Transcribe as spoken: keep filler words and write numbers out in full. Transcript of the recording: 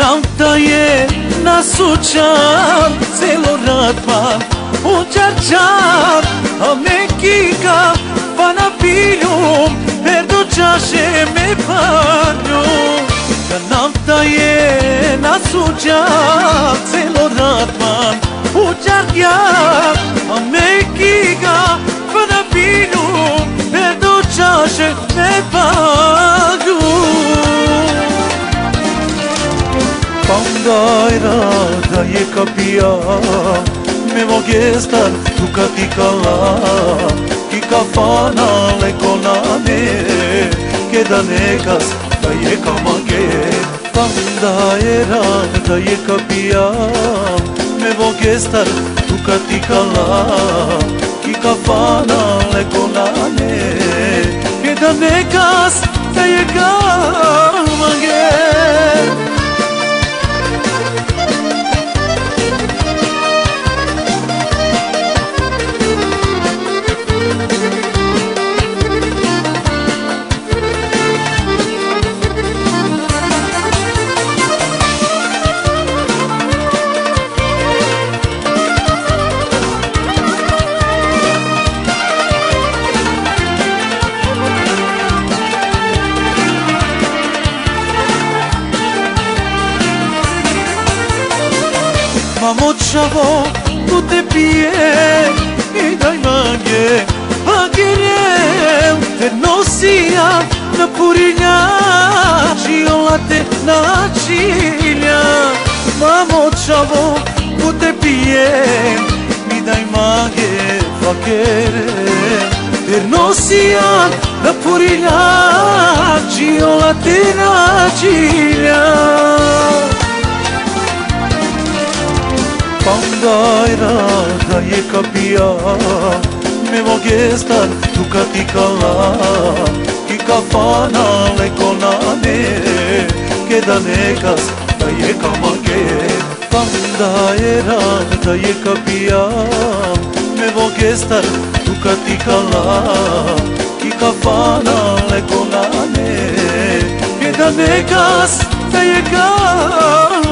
Nafta je nasučan, celo radman u čarčar, a mekika pa na piljum, per do čaše me parnjum. Nafta je nasučan, celo radman u čarčar, a mekika pa na piljum, per do čaše me parnjum. Pandajra da je kapija, me vogestar tuka ti kala, ti kafana leko na me, ke da nekas da je kamake. Pandajra da je kapija, me vogestar tuka ti kala, ti kafana leko na me, ke da nekas da je kamake. Mamo čavo, tu te pije i daj mange, a girem te nosija na purinja, čiola te načinja. Mamo čavo, tu te pije i daj mange, a girem te nosija na purinja, čiola te načinja. Pandajra da je kapija, me vogestar tuka ti kala, ti kafana leko na me, ke da nekas da je kamake. Pandajra da je kapija, me vogestar tuka ti kala, ti kafana leko na me, ke da nekas da je kamake.